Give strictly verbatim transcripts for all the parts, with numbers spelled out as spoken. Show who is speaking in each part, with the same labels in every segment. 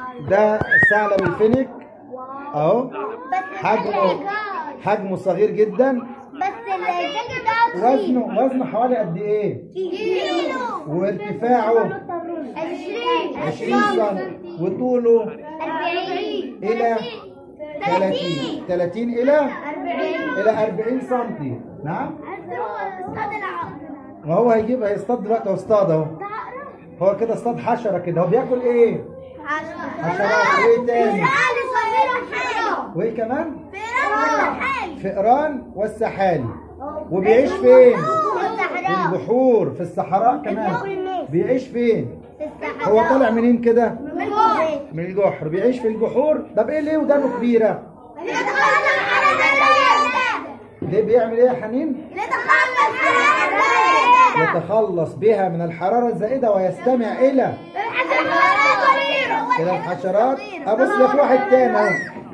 Speaker 1: ده ثعلب الفينيك اهو، حجمه حجمه صغير جدا،
Speaker 2: بس الجاكيت ده
Speaker 1: وزنه وزنه حوالي قد ايه؟
Speaker 2: كيلو،
Speaker 1: وارتفاعه عشرين سم، وطوله
Speaker 2: أربعين
Speaker 1: الى ثلاثين ثلاثين الى الى أربعين سم. نعم، وهو هيجيب هيصطاد دلوقتي، هو اصطاد اهو، هو كده اصطاد حشره كده. هو بياكل ايه؟ حشرات. وايه تاني؟ وايه كمان؟ فئران والسحالي. وبيعيش فين؟ في البحور، في الصحراء كمان. بيعيش فين؟ هو طالع منين كده؟ من الجحر. بيعيش في الجحور. طب ايه ليه ودانه كبيره؟ ليه بيعمل ايه يا حنين؟ يتخلص بها من الحراره الزائده ويستمع الى الى الحشرات. ابص ده في واحد تاني اهو.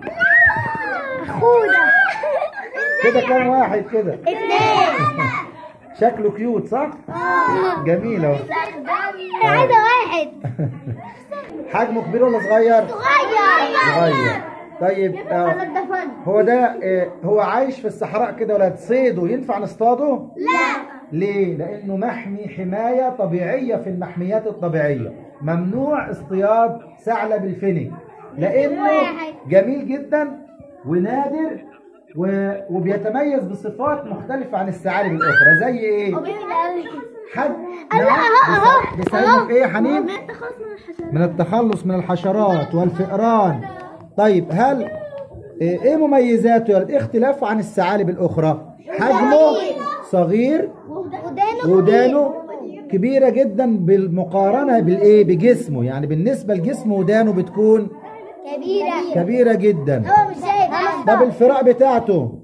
Speaker 1: كده كام واحد كده؟
Speaker 2: اثنين.
Speaker 1: شكله كيوت صح؟ جميل اهو.
Speaker 2: عايزة واحد.
Speaker 1: حجمه كبير ولا صغير؟
Speaker 2: صغير.
Speaker 1: صغير. طيب آه هو ده آه هو عايش في الصحراء كده، ولا تصيده ينفع نصطاده؟
Speaker 2: لا.
Speaker 1: ليه؟ لأنه محمي حماية طبيعية في المحميات الطبيعية. ممنوع اصطياد ثعلب الفينيك لأنه جميل جدا ونادر وبيتميز بصفات مختلفة عن الثعالب الأخرى. زي إيه؟ حد بيساعدنا في إيه يا حنين؟ من التخلص من الحشرات والفئران. طيب هل إيه مميزاته يا ولد؟ إيه اختلافه عن الثعالب الأخرى؟ حجمه صغير، ودانه كبيرة جدا بالمقارنة بالإيه؟ بجسمه. يعني بالنسبة لجسمه ودانه بتكون
Speaker 2: كبيرة
Speaker 1: كبيرة جدا.
Speaker 2: هو مش شايف.
Speaker 1: طب الفراء بتاعته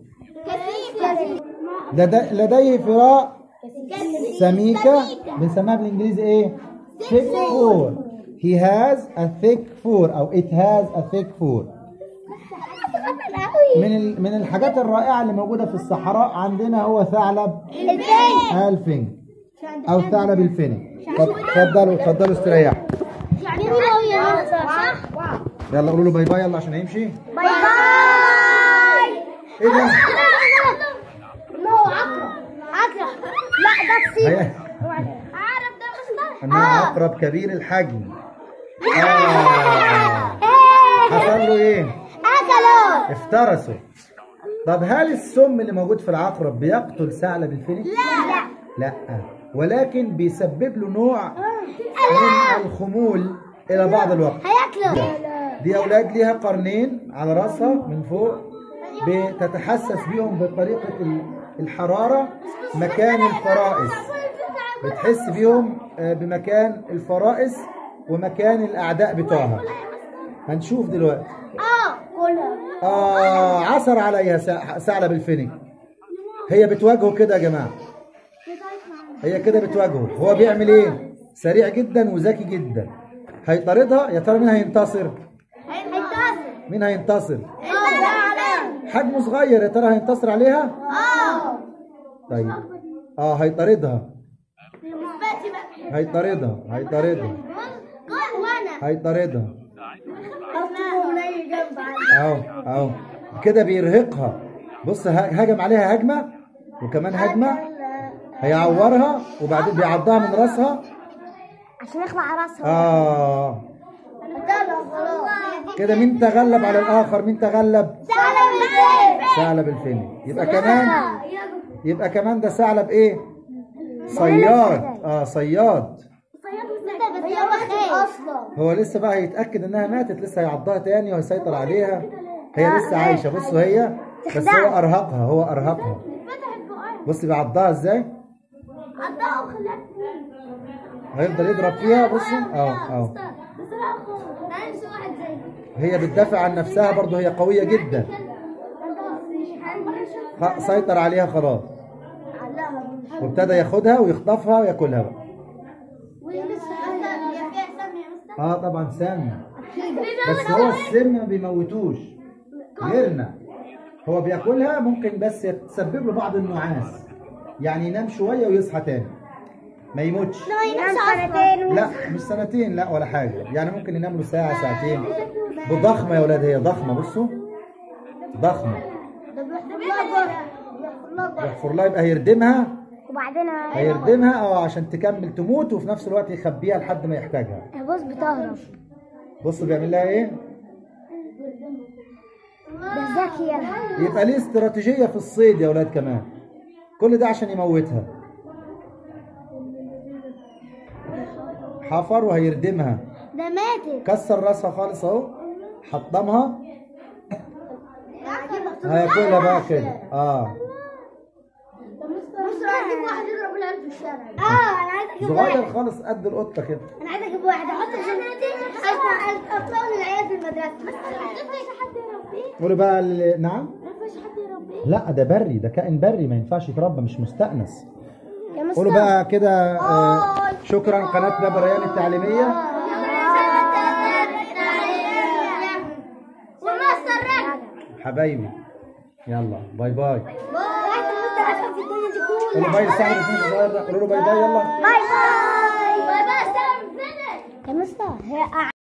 Speaker 1: لديه فراء سميكة، بنسميها بالانجليزي ايه؟ thick fur. he has a thick fur او it has a thick fur. من من الحاجات الرائعة اللي موجودة في الصحراء عندنا هو ثعلب الفينك او ثعلب الفينك. اتفضلوا اتفضلوا استريحوا. يلا قولوا له باي باي يلا عشان هيمشي.
Speaker 2: باي باي.
Speaker 1: ايه ده؟
Speaker 2: ما هو عقرب. عقرب. لا ده الصيد. عقرب ده مش
Speaker 1: انه عقرب كبير الحجم. آه. حصل له ايه؟
Speaker 2: اكله.
Speaker 1: افترسه. طب هل السم اللي موجود في العقرب بيقتل ثعلب الفينيك؟
Speaker 2: لا.
Speaker 1: لا، ولكن بيسبب له نوع من الخمول الى بعض الوقت.
Speaker 2: هياكله.
Speaker 1: دي اولاد ليها قرنين على راسها من فوق، بتتحسس بيهم بطريقه الحراره مكان الفرائس. بتحس بيهم بمكان الفرائس ومكان الاعداء بتوعها. هنشوف دلوقتي.
Speaker 2: اه كلها.
Speaker 1: اه عثر عليها ثعلب الفينيك. هي بتواجهه كده يا جماعه، هي كده بتواجهه. هو بيعمل ايه؟ سريع جدا وذكي جدا. هيطاردها. يا ترى مين هينتصر؟
Speaker 2: هينتصر.
Speaker 1: مين هينتصر؟ حجمه صغير، يا ترى هينتصر عليها؟
Speaker 2: اه.
Speaker 1: طيب اه هيطاردها هيطاردها هيطاردها هيطاردها اهو اهو كده بيرهقها. بص هجم عليها هجمه وكمان هجمه، هيعورها وبعدين بيعضها من راسها
Speaker 2: عشان يخلع راسها.
Speaker 1: اه كده مين تغلب على الاخر؟ مين تغلب؟
Speaker 2: ثعلب الفينيك.
Speaker 1: ثعلب الفينيك. يبقى كمان يبقى كمان ده ثعلب ايه؟ صياد. اه صياد. هو لسه بقى هيتاكد انها ماتت، لسه هيعضها تاني وهيسيطر عليها. هي لسه عايشه. بصوا هي بس هو ارهقها، هو ارهقها. بص بيعضها ازاي؟
Speaker 2: عضها وخلاها
Speaker 1: هيفضل يضرب فيها. بصوا اه اه هي بتدافع عن نفسها برضه، هي قويه جدا. سيطر عليها خلاص وابتدى ياخدها ويخطفها وياكلها بقى. اه طبعا سام، بس هو السم ما بيموتوش غيرنا. هو بياكلها ممكن بس يتسبب له بعض النعاس، يعني ينام شويه ويصحى تاني. ما يموتش.
Speaker 2: ما ينامش سنتين.
Speaker 1: لا مش سنتين، لا ولا حاجه، يعني ممكن ينام له ساعه ساعتين. بضخمه يا ولاد، هي ضخمه، بصوا ضخمه. يحفر لها يبقى هيردمها،
Speaker 2: وبعدين
Speaker 1: هيردمها اه عشان تكمل تموت، وفي نفس الوقت يخبيها لحد ما يحتاجها.
Speaker 2: بص بتهرب.
Speaker 1: بص بيعمل لها ايه؟
Speaker 2: ده ذكي.
Speaker 1: يبقى ليه استراتيجيه في الصيد يا ولاد كمان، كل ده عشان يموتها. حفر وهيردمها،
Speaker 2: ده ماتت.
Speaker 1: كسر راسها خالص اهو، حطمها، هياكلها بقى كده. اه
Speaker 2: مصر عايزك واحد يضرب العيال في الشارع. اه انا عايز اجيب واحد
Speaker 1: صغير خالص قد القطه كده.
Speaker 2: انا عايز اجيب واحد احط في جنتي اطلع للعيال في المدرسه. بس ما ينفعش حد يربيه.
Speaker 1: قولوا بقى ال- نعم.
Speaker 2: ما ينفعش حد يربيه.
Speaker 1: لا ده بري، ده كائن بري ما ينفعش يتربى، مش مستأنس.
Speaker 2: يا مستر.
Speaker 1: قولوا بقى كده آه شكرا قناه باب الريان التعليميه.
Speaker 2: ومستر رجب
Speaker 1: حبايبي يلا باي باي.
Speaker 2: باي. مستر اشرف في الدنيا دي كلها.
Speaker 1: قولوا باي لصاحب الفيلم الصغير ده، قولوا له باي باي يلا.
Speaker 2: باي باي. باي باي. يا مستر هي